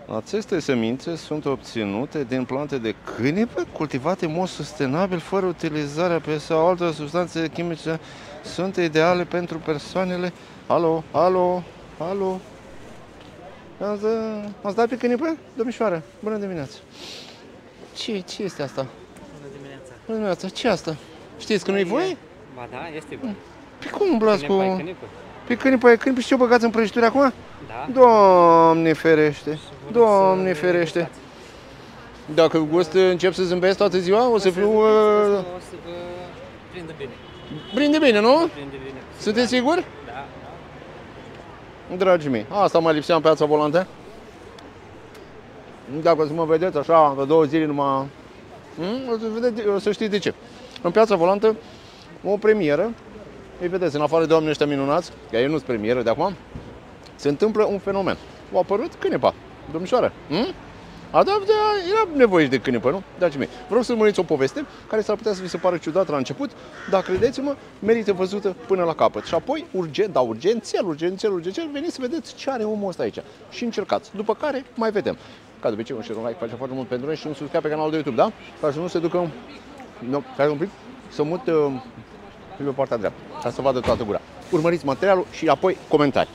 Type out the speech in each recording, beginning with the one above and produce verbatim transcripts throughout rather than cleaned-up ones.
Aceste semințe sunt obținute din plante de câinipă cultivate în mod sustenabil, fără utilizarea pe sau alte substanțe chimice. Sunt ideale pentru persoanele... Alo, alo, alo. Ați, ați dat pe câinipă? Domnișoară, bună dimineața. Ce, ce este asta? Bună dimineața. Bună dimineața, ce asta? Știți că nu-i voie? Ba da, este voie. Pe cum umblați cu... Câinipă e câinipă. Pe câinipă e câinipă și ce o băgați în prăjituri acum? Da. Doamne ferește, Doamne ferește. Dacă gust încep să zâmbesc toată ziua, o să fiu... O să vă prindă bine. Prinde bine, nu? Prinde bine. Sunteți siguri? Da, da. Dragii mei, asta mai lipsea în Piața Volantă. Dacă o să mă vedeți așa, de două zile numai... O să, vedeți, o să știți de ce. În Piața Volantă, o premieră, îi vedeți, în afară de oamenii ăștia minunați, că ei nu-s premieră de acum, se întâmplă un fenomen. Au apărut câinipa, domnișoară. Hm? A, da, da, era nevoie de câinipă, nu? Dragii mei, vreau să urmăriți o poveste care s-ar putea să vi se pară ciudată la început, dar credeți-mă, merită văzută până la capăt. Și apoi, urgent, da, urgențial, urgențial, urgențial, veniți să vedeți ce are omul ăsta aici. Și încercați. După care mai vedem. Ca de obicei, un share, un like face foarte mult pentru noi și un subscribe pe canalul de YouTube, da? Ca să nu se ducă... Nu, stai un pic, să mut uh, pe partea dreaptă, ca să vadă toată gura. Urmăriți materialul și apoi comentarii.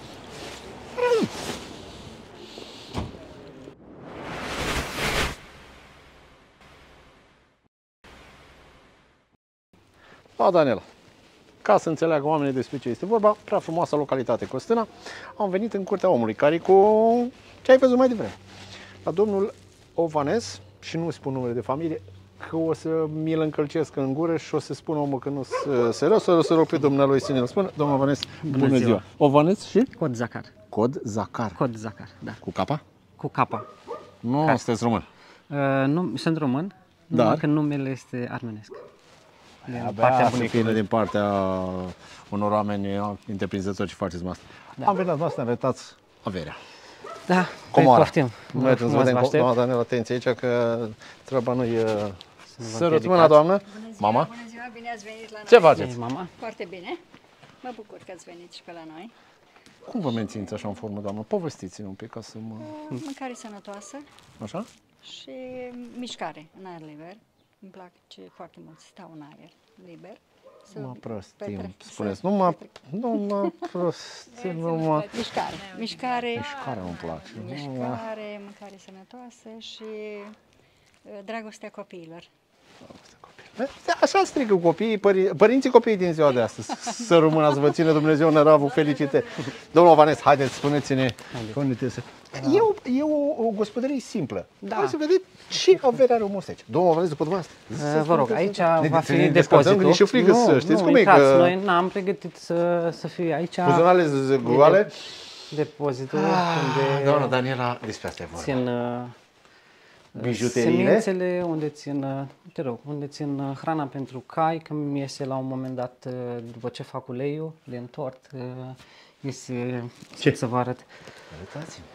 Da, Daniela, ca să înțeleagă oamenii despre ce este vorba, prea frumoasă localitate Costâna, am venit în curtea omului care cu ce ai văzut mai devreme. La domnul Ovanes, și nu spun numele de familie, că o să mi-l încălcesc în gură și o să spun omul că nu se rău, să, să rog pe domnului să ne-l spună. Domnul Ovanes, bună, bună ziua. ziua! Ovanes și? Cod Zacar. Cod Zacar. Cod Zacar, da. Cu capa? Cu capa. Nu, Ca? Sunteți român. Uh, nu, sunt român, dar numai că numele este armenesc. Din partea bunicului. Din partea unor oameni întreprinzători și foarte smas. Da. Am venit la noastră, arătați averea. Da, cum poftim. Mergeți să vedem, doamna Daniela, atenție aici că treaba nu e... Sărut mâna, doamnă. Bună ziua, mama. Bună ziua, bine ați venit la noi. Ce faceți? Mama? Foarte bine. Mă bucur că ați venit și pe la noi. Cum vă mențineți așa în formă, doamnă? Povestiți-mi un pic ca să mă... Mâncare sănătoasă. Așa? Și mișcare în aer liber. Îmi place foarte mult să stau în aer liber. Nu mă prostim, petre... spuneți. Nu mă, nu mă prostim, nu mă... Mișcare. Mișcare. Mișcare îmi place. Mișcare, mâncare sănătoasă și dragostea copiilor. Dragostea copiilor. Așa strigă copiii, pări, părinții copiii din ziua de astăzi. Să rămână, să vă ține Dumnezeu năravul, felicite. Domnul Ovanes, haideți, spuneți-ne. E, o, e o, o gospodărie simplă. Da. Hai să vedeți ce avere are omul ăsta aici. Domnul Ovanes, după dumneavoastră. Vă rog, aici ne, va fi ne depozitul. Și frigă, nu, să știți nu, cum intrați, e că... Noi n-am pregătit să, să fie aici. Buzunale goale. Depozitul ah, unde... Doamna Daniela, despre asta e vorba. Țin bijuteriile. Semințele, unde țin, te rog, unde țin hrana pentru cai, că mi iese la un moment dat, după ce fac uleiul de întort, iese, ce să vă arăt. Arătați-mi.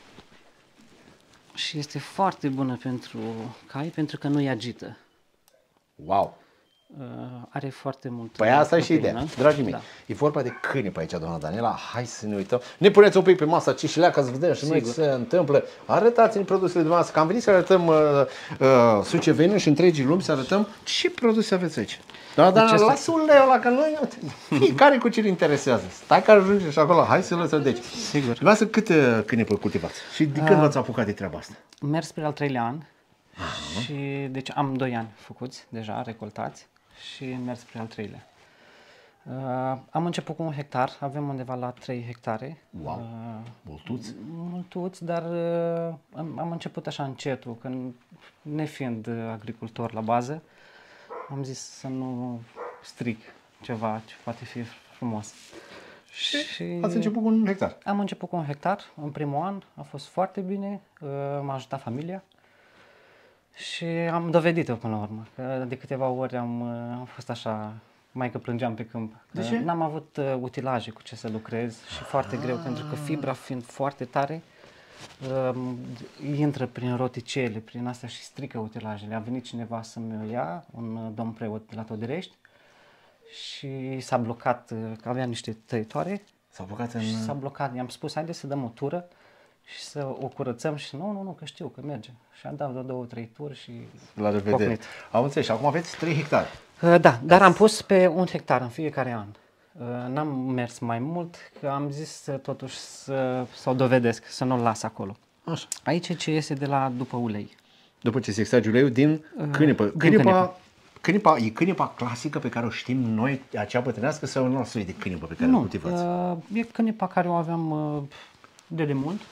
Și este foarte bună pentru cai, pentru că nu-i agită. Wow! Uh, are foarte mult. Păi asta e și ideea. Dragii mei, da. E vorba de câini pe aici, doamna Daniela. Hai să ne uităm. Ne puneți un pic pe masa cișilea ca să vedem și noi ce se întâmplă. Arătați-ne produsele de masă. Că am venit să arătăm uh, uh, Sucevenii și întregii lumi, să arătăm ce produse aveți aici. Doamna Daniela, deci lasă un leu ăla, că noi fiecare cu ce-l interesează. Stai că ajunge și acolo. Hai să lăsăm. Deci, sigur. Lasă câte câini cultivați și de când uh, v-ați apucat de treaba asta? Mers spre al treilea an. Uh-huh. Și deci am doi ani făcuți deja, recoltați. Și mers spre al treilea. Uh, am început cu un hectar, avem undeva la trei hectare. Wow, uh, multuți? Multuți, dar uh, am, am început așa încetul, că nefiind agricultor la bază, am zis să nu stric ceva ce poate fi frumos. Și ați început cu un hectar? Am început cu un hectar în primul an, a fost foarte bine, uh, m-a ajutat familia. Și am dovedit-o până la urmă, că de câteva ori am, am fost așa, mai că plângeam pe câmp. De ce? N-am avut uh, utilaje cu ce să lucrez și foarte ah. greu, pentru că fibra fiind foarte tare, uh, intră prin roticele, prin astea și strică utilajele. A venit cineva să-mi ia, un domn preot de la Todirești, și s-a blocat, uh, că avea niște tăietoare. S-a blocat în... Și s-a blocat, i-am spus, haide să dăm o tură. și să o curățăm și nu, nu, nu, că știu că merge. Și am dat vreo două, trei turi și La revedere. pocnit. Am înțeles. Și acum aveți trei hectare. Uh, Da, dar am pus pe un hectar în fiecare an. Uh, N-am mers mai mult, că am zis uh, totuși să, să o dovedesc, să nu-l las acolo. Așa. Aici ce iese de la după ulei. După ce se extrage uleiul din cârnipă. din Cârnipa, cârnipă. cârnipa, e cârnipa clasică pe care o știm noi, acea bătrânească, sau un alt soi de cârnipă pe care o Nu, cultivați? uh, e cârnipa care o aveam uh, de demult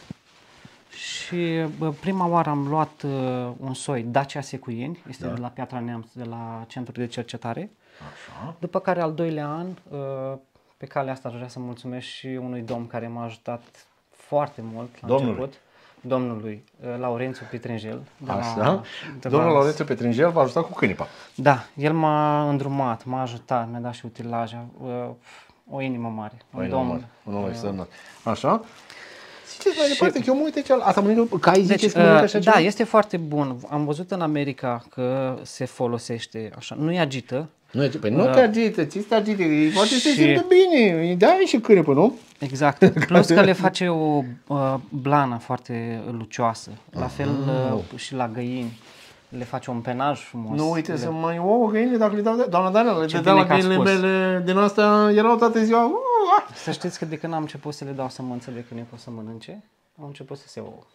și uh, prima oară am luat uh, un soi Dacia Secuieni, este Da. de la Piatra Neamț, de la Centrul de Cercetare. Așa. După care al doilea an, uh, pe calea asta aș vrea să mulțumesc și unui domn care m-a ajutat foarte mult la Domnului? început. Domnului uh, Laurențiu Petrinjel. de la- Așa. de Domnul la- Laurențiu Petrinjel v-a ajutat cu cârnipa. Da, el m-a îndrumat, m-a ajutat, mi-a dat și utilaje, uh, o inimă mare. Un Un om domn. mare, un om extraordinar. Așa. Ziceți mai departe, că eu mă uit aici, asta mănâncă, cai Deci, ziceți că mănâncă uh, așa da, ceva? este foarte bun. Am văzut în America că se folosește așa, nu-i agită. Nu, e- păi nu te agită, ți te agită, e poate se și- simte bine, da, e și cârnipă, nu? Exact. Plus că le face o uh, blană foarte lucioasă. La fel uh, și la găini. Le face un penaj frumos. Nu uite le... să mai ouă găinile dacă le dau, de- doamna Daniela, le Ce dădeam la bine că ați găinile spus. mele din asta, erau toată ziua, "Uh, ah." Să știți că de când am început să le dau sămânță de câine pot să mănânce, au început să se ouă.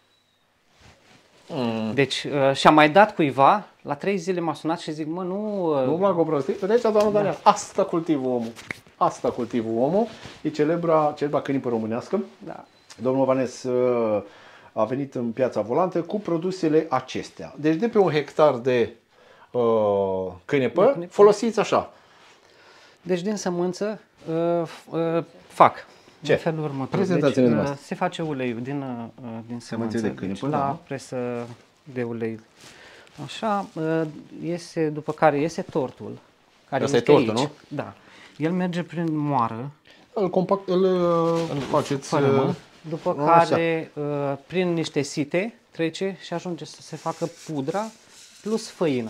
Mm. Deci, uh, și-am mai dat cuiva, la trei zile m-a sunat și zic, mă, nu... Uh, Nu-mi plac o prostie. Vedeți, doamna Daniela, asta cultivă omul. Asta cultivă omul. E celebra, celebra cârnipă românească. da. Domnul Vanes uh, a venit în piața volantă cu produsele acestea. Deci de pe un hectar de uh, cârnipă, De cârnipă. folosiți așa. Deci, din sămânță, uh, f- uh, fac. Ce? În felul următor. Prezentați-ne Deci, dumneavoastră. se face uleiul din, uh, din sămânță, de cârnipă, deci, la da. presă de ulei. Așa, uh, iese, după care iese tortul. Care Asta e este tortul, aici. nu? Da. El merge prin moară, Îl compact, îl, îl faceți... fără uh, mă, după așa. care uh, prin niște site trece și ajunge să se facă pudra plus făină.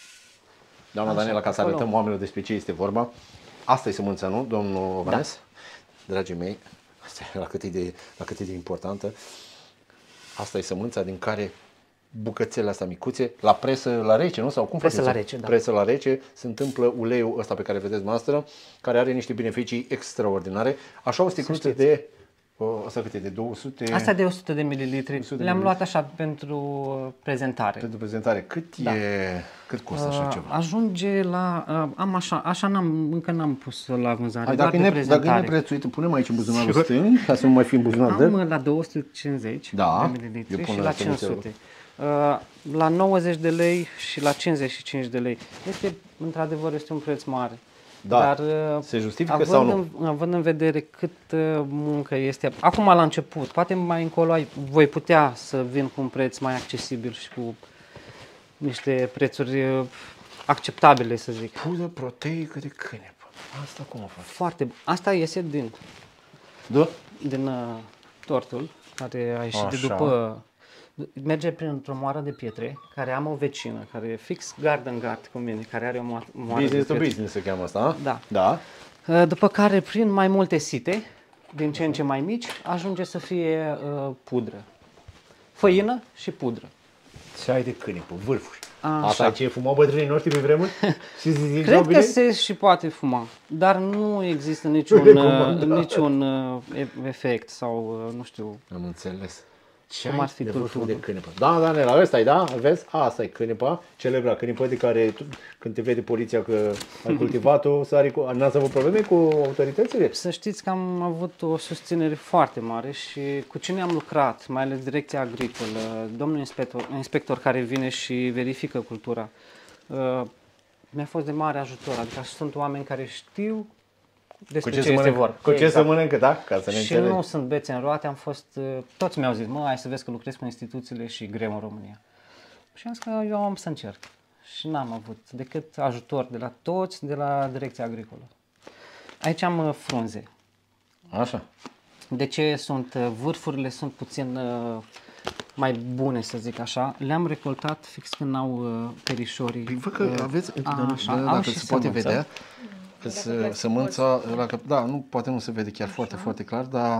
Doamna Așa, Daniela, ca să acolo. arătăm oamenilor despre ce este vorba. Asta e sămânța, nu, domnul Vanes? Dragii mei, asta e la cât e de, la cât e de importantă. Asta e sămânța din care bucățele astea micuțe, la presă la rece, nu? Sau cum Presă faceți? la rece, da. Presă la rece, se întâmplă uleiul ăsta pe care vedeți noastră, care are niște beneficii extraordinare. Așa o sticluță de, uh, asta cât e, de două sute? Asta de o sută de mililitri. o sută de Le-am luat mililitri. așa pentru uh, prezentare. Pentru prezentare. Cât Da. e, cât costă așa Uh, ceva? Ajunge la, uh, am așa, așa n-am, încă n-am pus la vânzare, Hai, doar dacă, pe e ne, dacă e prezentare. neprețuit, punem aici în buzunarul stâng, ca să nu mai fie în buzunar Am de... uh, la două sute cincizeci Da, de eu mililitri pun și la la cinci cinci sute. Uh, la nouăzeci de lei și la cincizeci și cinci de lei. Este, într-adevăr, este un preț mare. Da. Dar, uh, Se justifică având sau nu? În, având în vedere cât uh, muncă este, acum la început, poate mai încolo ai, voi putea să vin cu un preț mai accesibil și cu niște prețuri uh, acceptabile, să zic. Pudră proteică de câinepă. Asta cum o faci? Foarte, asta iese din, Da? din uh, tortul, care a ieșit de Așa. după, merge printr-o moară de pietre, care am o vecină, care e fix gard în gard cu mine, care are o moară, moară Business de to pietre. business se cheamă asta, a? Da. Da. Uh, După care, prin mai multe site, din ce în ce mai mici, ajunge să fie uh, pudră. Făină și pudră. Ce ai de câinepă, vârfuri. Așa. Asta e ce fumau bătrânii noștri pe vremuri? Și ziceau Cred bine? că se și poate fuma, dar nu există niciun, Recomandat. uh, niciun uh, e- efect sau, uh, nu știu, Am înțeles. Ce Cum ai ar fi de tulturul? vârfuri de câinepă? Da, da, Nela, ăsta e, da? Îl vezi? Asta e câinepa, celebra câinepă de care tu, când te vede poliția că ai cultivat-o, sari cu... N-ați avut probleme cu autoritățile? Să știți că am avut o susținere foarte mare și cu cine am lucrat, mai ales Direcția Agricolă, domnul inspector, inspector care vine și verifică cultura, uh, mi-a fost de mare ajutor. Adică sunt oameni care știu despre Cu ce, ce, să este mănâncă, vorba. cu ce să Exact. mănâncă, da? Ca să ne Și înțelegi. nu sunt bețe în roate, am fost, uh, toți mi-au zis, mă, hai să vezi că lucrez cu instituțiile și e greu în România. Și am zis că eu am să încerc. Și n-am avut decât ajutor de la toți, de la Direcția Agricolă. Aici am uh, frunze. Așa. De ce sunt, uh, vârfurile sunt puțin uh, mai bune, să zic așa. Le-am recoltat fix când au uh, perișorii. Păi văd că uh, aveți, a, da, așa, da, au dacă și se poate sămânță. vedea, că sămânța, la, că- da, nu, poate nu se vede chiar foarte, foarte clar, dar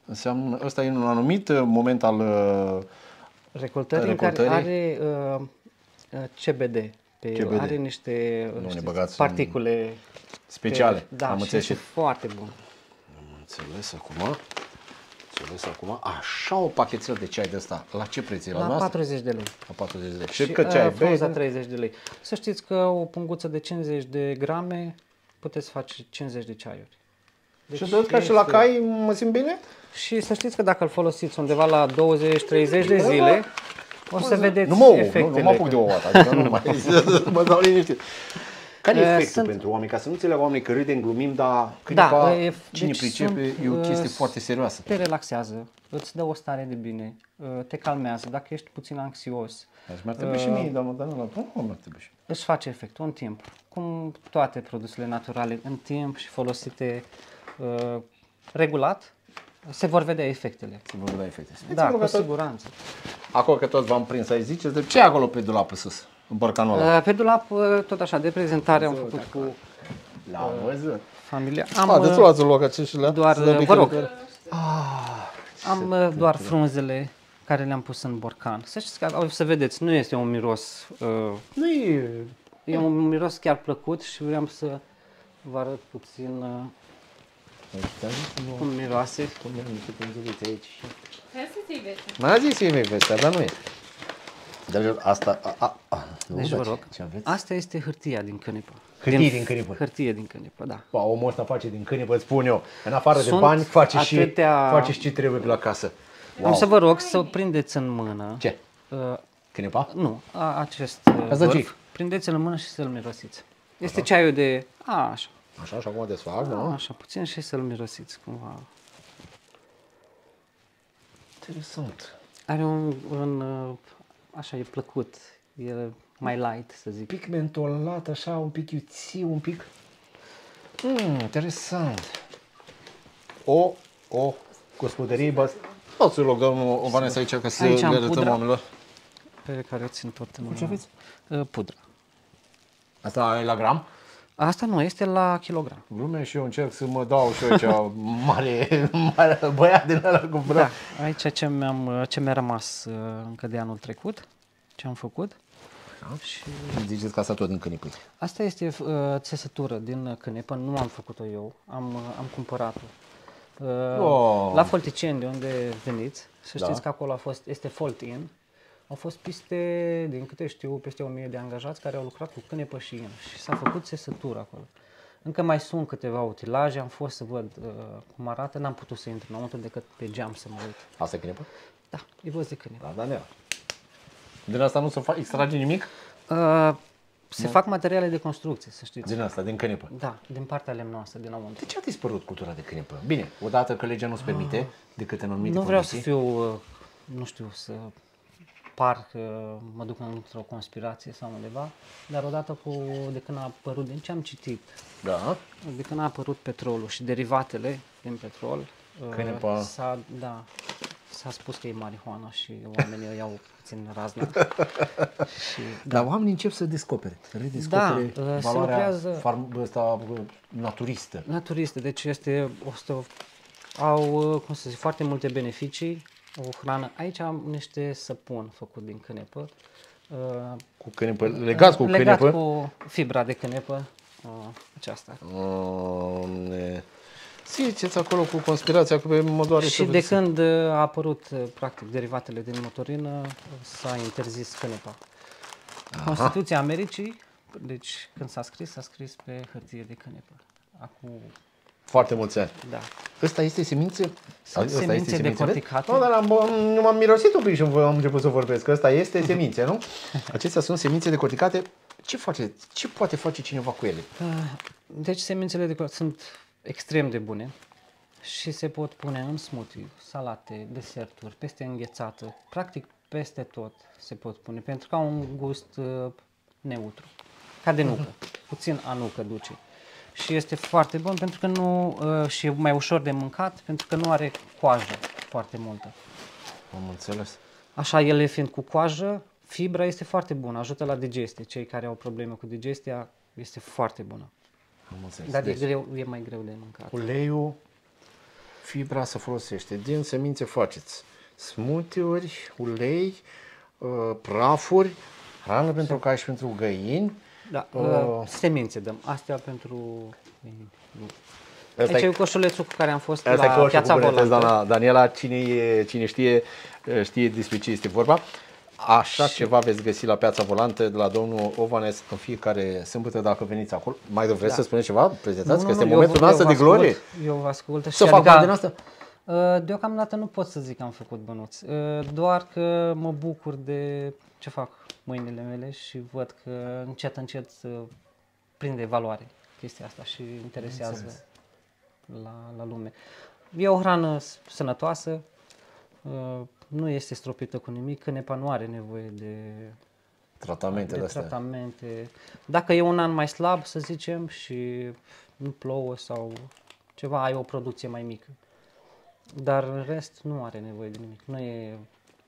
Înseamnă, ăsta e un anumit moment al uh, recoltării, recoltării. Care are uh, C B D. Pe C B D. El are niște Nu ne știți, băgați particule speciale. Pe, da, Am și înțeles. este foarte bun. Am înțeles acum. Am înțeles acum. Așa o pachetelă de ceai de ăsta. La ce preț e la La noastră? patruzeci de lei. La patruzeci de lei. Și Și că ceai bei? frunza treizeci de lei. Să știți că o punguță de cincizeci de grame puteți face cincizeci de ceaiuri. Deci Și tot ca și la este- cai mă simt bine? Și să știți că dacă îl folosiți undeva la douăzeci treizeci de zile, o să vedeți Nu mă ou, efectele. nu, nu mă apuc de ouă, adică nu mai mă dau liniștit. Care e Eh, efectul sunt- pentru oameni? Ca să nu înțeleagă oamenii că râdem, glumim, dar cândva Da, e- cine deci pricepe sunt, e o uh, chestie foarte serioasă. Te relaxează, îți dă o stare de bine, uh, te calmează, dacă ești puțin anxios, Deci mi-ar trebui și mie, dar nu, dar nu, nu mi-ar trebui și. își face efectul în timp. Cum toate produsele naturale, în timp și folosite uh, regulat, se vor vedea efectele. Să vă dau efecte. Da, cu siguranță. Acolo că toți v-am prins aici, ziceți, de ce e acolo pe dulap sus? În borcanul ăla? Uh, Pe dulap, uh, tot așa, de prezentare am făcut cu L-am văzut. familia. Am, A, deci uh, luați loc aceștia. doar, Să dăm vă rog. picări. am uh, doar frunzele care le-am pus în borcan. Să știți că, o să vedeți, nu este un miros, uh, Nu e... e un miros chiar plăcut și vreau să vă arăt puțin uh, cum miroase. M-a zis e vestea, dar nu e. Dar asta... A, a, a, nu, Deci dar vă ce- rog, Ce aveți? asta este hârtia din cănipă. Hârtie din cănipă. Hârtie din cănipă, da. Pa, omul ăsta face din câini, vă spun eu. În afară de Sunt bani, face și, atâtea- face și ce trebuie pe la casă. Am să vă rog să o prindeți în mână. Ce? Uh, Cânipa? nu, a, acest uh, Asta vârf. ce-i? Prindeți-l în mână și să-l mirosiți. Este ceaiul de... A, așa. Așa, și acum desfac, nu? Așa, puțin și să-l mirosiți cumva. Interesant. Are un, un uh, așa, e plăcut, e mai light, să zic. Un pic mentolat, așa, un pic iuțiu, un pic... Mm, interesant. O, o gospodărie, bă... Dați-i loc, domnul Vanessa, aici, ca să Aici le am arătăm pudra. oamenilor. Pe care o țin tot în Ce aveți? uh, pudră. Asta e la gram? Asta nu, este la kilogram. Glume și eu încerc să mă dau și eu aici mare, mare băiat din ăla cu vreo. Da, aici ce, mi-am, ce mi-a rămas uh, încă de anul trecut, ce am făcut. Și Ziceți că asta tot din câinipui. asta este uh, țesătură din cânepă, nu am făcut-o eu, am, uh, am cumpărat-o. Uh, Oh. La Folticeni, de unde veniți, să știți Da. că acolo a fost, este Folt In. Au fost peste, din câte știu, peste o mie de angajați care au lucrat cu cânepă și in și s-a făcut țesătură acolo. Încă mai sunt câteva utilaje, am fost să văd uh, cum arată, n-am putut să intru înăuntru decât pe geam să mă uit. Asta e câinipă? Da, e văz de cânepă. Da, da, da. Din asta nu se fa- extrage nimic? Uh, se fac materiale de construcție, să știți. Din asta, din câinipă. Da, din partea lemnoasă, dinăuntru. De ce a dispărut cultura de câinipă? Bine, odată că legea nu-ți permite, decât în anumite Nu vreau să condiții. fiu, uh, nu știu, să par că mă duc într-o conspirație sau undeva, dar odată cu, de când a apărut, din ce am citit, Da. de când a apărut petrolul și derivatele din petrol, uh, Cânepa. s-a, da, s-a spus că e marihuana și oamenii o iau puțin razna. și, Dar oamenii încep să descopere, să redescopere Da, uh, se valoarea lucrează- farm, ăsta, uh, naturistă. Naturiste, deci este o să au, uh, cum să zic, foarte multe beneficii, o hrană. Aici am niște săpun făcut din cânepă. Uh, Cu câinipă, legați cu legat câinipă. cu fibra de cânepă, uh, aceasta. Doamne. Ziceți acolo cu conspirația, că pe mă doare Și să de vedeți. când uh, a apărut, uh, practic, derivatele din motorină, uh, s-a interzis cânepa. Constituția Americii, deci când s-a scris, s-a scris pe hârtie de cânepă. Acum, Foarte mulți ani. da. Ăsta este semințe? Sunt Ăsta semințe este semințe, vezi? decorticate. Nu, dar am, am, m-am mirosit un pic și am început să vorbesc, că ăsta este semințe, nu? Acestea sunt semințe decorticate. Ce face, ce poate face cineva cu ele? Deci semințele de cor- sunt extrem de bune și se pot pune în smoothie, salate, deserturi, peste înghețată, practic peste tot se pot pune, pentru că au un gust uh, neutru, ca de nucă, puțin anucă duce. Și este foarte bun pentru că nu, uh, și e mai ușor de mâncat, pentru că nu are coajă foarte multă. Am înțeles. Așa, ele fiind cu coajă, fibra este foarte bună, ajută la digestie. Cei care au probleme cu digestia, este foarte bună. Am înțeles. Dar Deci, e, greu, e mai greu de mâncat. uleiul, fibra se folosește. Din semințe faceți smoothie-uri, ulei, uh, prafuri, hrană pentru cai și pentru găini. Da, Uh, uh, semințe dăm. Astea pentru... Asta Aici e- e coșulețul cu care am fost Asta e la coșul Piața cu bunătăți, Volantă. doamna Daniela, cine, e, cine știe, știe despre ce este vorba. Așa ceva veți găsi la Piața Volantă de la domnul Ovanes în fiecare sâmbătă dacă veniți acolo. Mai vreți Da. să spuneți ceva? Prezentați că este eu momentul vă- noastră eu de vă glorie. ascult, Eu vă ascult. Să și fac adică, parte din asta? uh, Deocamdată nu pot să zic că am făcut bănuți. Uh, Doar că mă bucur de ce fac mâinile mele și văd că încet, încet uh, prinde valoare chestia asta și interesează la, la lume. E o hrană s- sănătoasă, uh, nu este stropită cu nimic, cânepa nu are nevoie de, Tratamentele de astea. tratamente. Dacă e un an mai slab, să zicem, și nu plouă sau ceva, ai o producție mai mică. Dar în rest nu are nevoie de nimic. Nu e,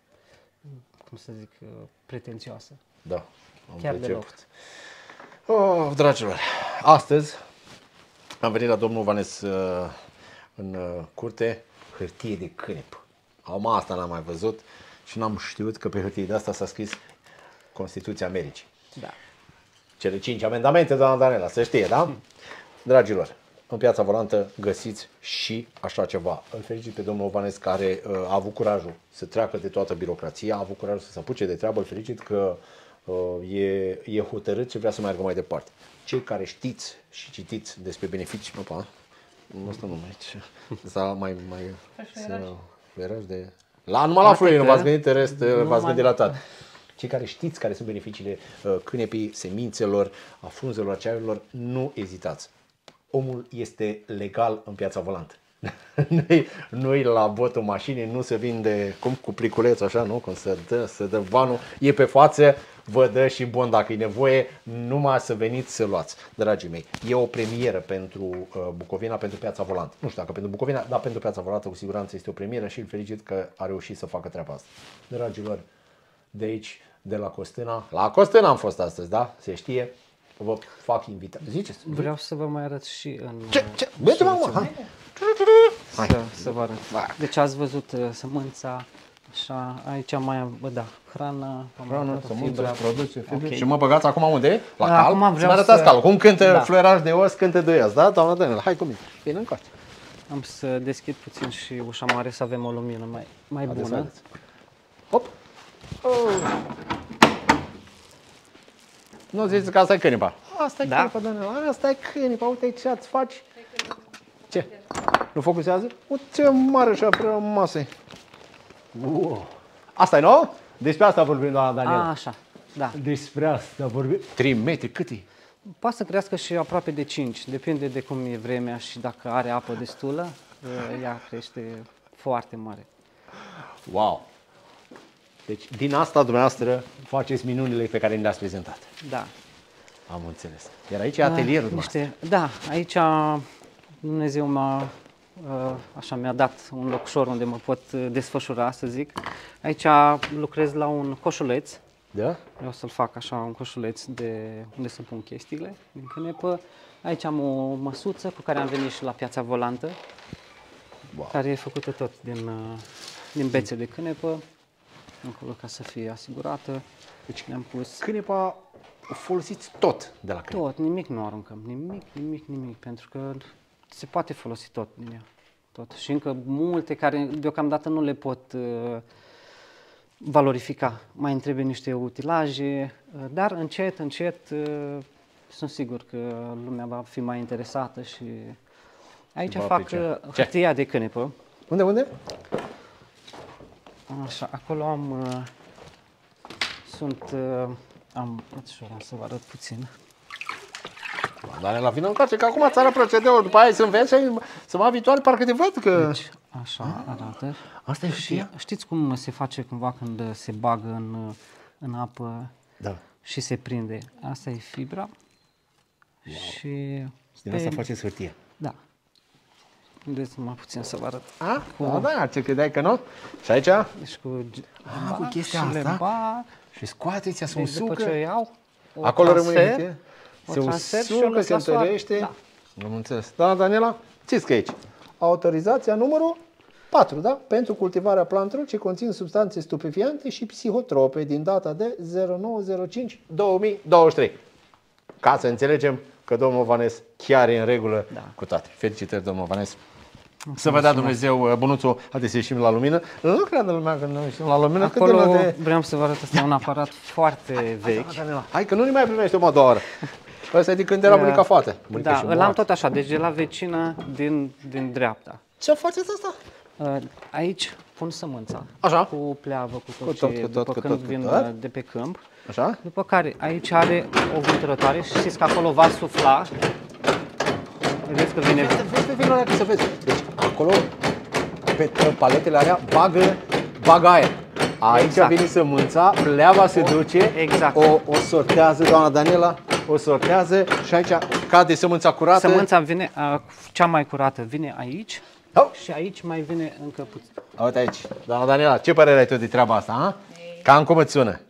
cum să zic, uh, pretențioasă. Da, am Chiar priceput. Oh, dragilor, astăzi am venit la domnul Ovanes uh, în uh, curte, hârtie de cânep. Am asta n-am mai văzut și n-am știut că pe hârtie de asta s-a scris Constituția Americii. Da. Cele cinci amendamente, doamna Daniela, să știe, da? Dragilor, în Piața Volantă găsiți și așa ceva. Îl felicit pe domnul Ovanes care uh, a avut curajul să treacă de toată birocrația, a avut curajul să se apuce de treabă, îl felicit că uh, e, e hotărât și vrea să meargă mai departe. Cei care știți și citiți despre beneficii, opa, nu stăm numai aici, să mai, mai, să, fluieraș de... La, numai la fluier, nu v-ați gândit, în rest, Nu v-ați mai- gândit la tot. Cei care știți care sunt beneficiile uh, cânepii, semințelor, a frunzelor, a ceaiurilor, nu ezitați. Omul este legal în Piața Volantă. Nu-i, nu-i la botul mașinii, nu se vinde cum cu pliculeț așa, nu? Cum se dă, se dă banul, e pe față, vă dă și bon dacă e nevoie, numai să veniți să luați. Dragii mei, e o premieră pentru uh, Bucovina, pentru Piața Volantă. Nu știu dacă pentru Bucovina, dar pentru Piața Volantă cu siguranță este o premieră și îl felicit că a reușit să facă treaba asta. Dragilor, de aici, de la Costâna, la Costâna am fost astăzi, da? Se știe, vă fac invitație. Ziceți? Vreau să vă mai arăt și în... Ce? Ce? Băi, mă, hai! Hai. Să, să vă arăt. Deci ați văzut uh, sămânța, așa, aici mai am, bă, da, hrana, am Hrană, arătat sămânță, fibra. produce, fibre. Ok. Și mă băgați acum unde? La Da, cal? acum vreau Să mă arătați să- calul. Cum cântă Da. fluieraj de os, cântă de os, da? Doamna Daniela, hai cu mine. Bine, încoace. Am să deschid puțin și ușa mare să avem o lumină mai, mai Haideți, bună. haideți. Hop! Oh. Nu ziceți că asta e cânipa. Asta e Da. cânipa, Daniela. Asta e cânipa. Uite ce ați faci. Ce? Nu focusează? Uite ce mare și prea masă. Wow. Asta e nou? Despre asta vorbim, doamna Daniela. A, așa, da. Despre asta vorbim. trei metri, cât e? Poate să crească și aproape de cinci, depinde de cum e vremea și dacă are apă destulă, uh, ea crește foarte mare. Wow! Deci din asta dumneavoastră faceți minunile pe care ni le-ați prezentat. Da. Am înțeles. Iar aici e atelierul Uh, dumneavoastră. niște, Da, aici Dumnezeu m-a, uh, așa, mi-a dat un locșor unde mă pot uh, desfășura, să zic. Aici lucrez la un coșuleț. Da? Vreau să-l fac așa, un coșuleț de unde să pun chestiile din cânepă. Aici am o măsuță cu care am venit și la Piața Volantă, Wow. care e făcută tot din, uh, din bețe de cânepă, acolo ca să fie asigurată. Deci ne-am pus Cânepa o folosiți tot de la cânepa. tot, nimic nu aruncăm, nimic, nimic, nimic, pentru că se poate folosi tot din ea. Tot. Și încă multe care deocamdată nu le pot uh, valorifica. Mai îmi trebuie niște utilaje, uh, dar încet, încet uh, sunt sigur că lumea va fi mai interesată și aici va fac aprecia. uh, Ce? hârtia de cânepă. Unde, unde? Așa, acolo am, uh, sunt, uh, am, uite, să vă arăt puțin. Dar la vină încoace, că acum țara procedeul, după aia să înveți și săptămâna viitoare parcă te văd că... Deci, așa arată. Asta e Și hârtia? știți cum se face cumva când se bagă în, în apă Da. și se prinde? Asta e fibra. Și Din asta faceți hârtie. Da. Vedeți mai puțin să vă arăt. A? Da, da, ce credeai că nu? Și aici? Deci cu, Ah, cu chestia și le asta? bag, Și scoateți, ea se deci după ce o usucă. iau, o Acolo rămâne transfer, hârtie? o Se transfer și o usucă, las se la soare. întărește. Da. Am înțeles. Da, Daniela? Ce scrie aici? autorizația numărul patru, da? Pentru cultivarea plantelor ce conțin substanțe stupefiante și psihotrope din data de zero nouă zero cinci două mii douăzeci și trei. Ca să înțelegem că domnul Ovanes chiar e în regulă da. cu toate. Felicitări, domnul Ovanes. Să vă dea Dumnezeu bunuțul, haideți să ieșim la lumină. Nu creadă lumea că noi ieșim la lumină. Acolo de... vreau să vă arăt, ăsta e un aparat foarte vechi. Hai că nu-i mai primește o a doua oră. Ăsta e de când era bunica fată. Da, îl am tot așa, deci de la vecină din, din dreapta. Ce faceți asta? Aici pun sămânța. Așa. Cu pleavă, cu tot, cu tot, ce, cu tot, după cu când tot, vin cu tot. de pe câmp. Așa. După care aici are o vântărătoare și știți că acolo va sufla. Vedeți că vine... Vezi, vezi, vezi, vezi, să vezi. Deci acolo, pe paletele alea, bagă, bagă aer. Aici exact. Vine sămânța, pleava se duce, exact. o, o sortează, doamna Daniela, o sortează și aici cade sămânța curată. Sămânța vine, uh, cea mai curată vine aici oh. și aici mai vine încă puțin. Uite aici, doamna Daniela, ce părere ai tu de treaba asta? Ha? Cam cum îți sună?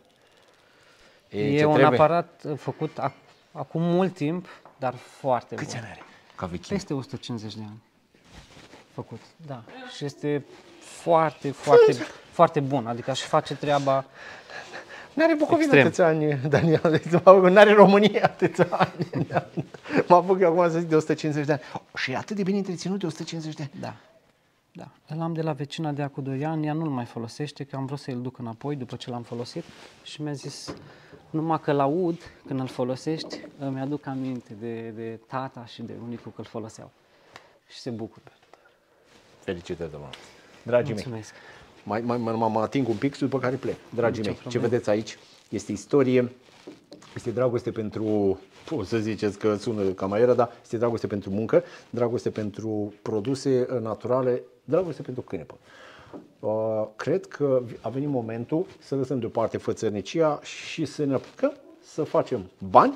E, e un trebuie? aparat făcut ac acum mult timp, dar foarte Câți bun. ani are? Ca vechime. Peste o sută cincizeci de ani făcut, da. Și este foarte, foarte, foarte bun, adică și face treaba. N-are Bucovina atâția ani, Daniel, n-are România atâția ani. Mă apuc eu acum să zic de o sută cincizeci de ani. Și e atât de bine întreținut de o sută cincizeci de ani. Da. Da. Îl am de la vecina de acum doi ani, ea nu-l mai folosește, că am vrut să-l duc înapoi după ce l-am folosit și mi-a zis, numai că l-aud când îl folosești, îmi aduc aminte de, de tata și de unicul că îl foloseau. Și se bucură. Felicitări, domnule. Dragii Mulțumesc. mei, mai, mai, mai mă ating un pic și după care plec. Dragii mei, ce vedeți aici este istorie, este dragoste pentru, o să ziceți că sună cam aeră, dar este dragoste pentru muncă, dragoste pentru produse naturale, dragoste pentru cânepă. Uh, cred că a venit momentul să lăsăm deoparte fățărnicia și să ne apucăm să facem bani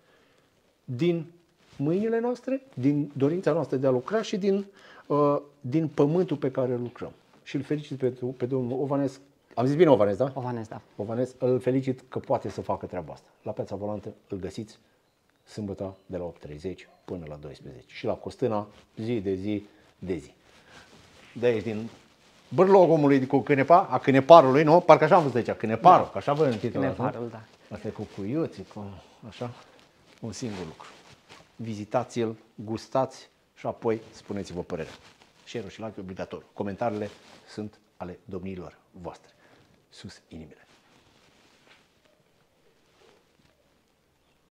din mâinile noastre, din dorința noastră de a lucra și din, uh, din pământul pe care îl lucrăm. Și îl felicit pe, pe domnul Ovanes. Am zis bine Ovanes, da? Ovanes, da. Ovanes, îl felicit că poate să facă treaba asta. La Piața Volantă îl găsiți sâmbătă de la opt treizeci până la douăsprezece. Și la Costâna, zi de zi de zi. De aici, din bârlog omului cu cânepa, a câneparului, nu? Parcă așa am văzut aici, câneparul, da. Că așa văd în titlul ăsta. Câneparul, da. Asta e cu cuiuții, cu așa, un singur lucru. Vizitați-l, gustați și apoi spuneți-vă părerea. Share-ul și like obligatoriu. Comentariile sunt ale domnilor voastre. Sus inimile!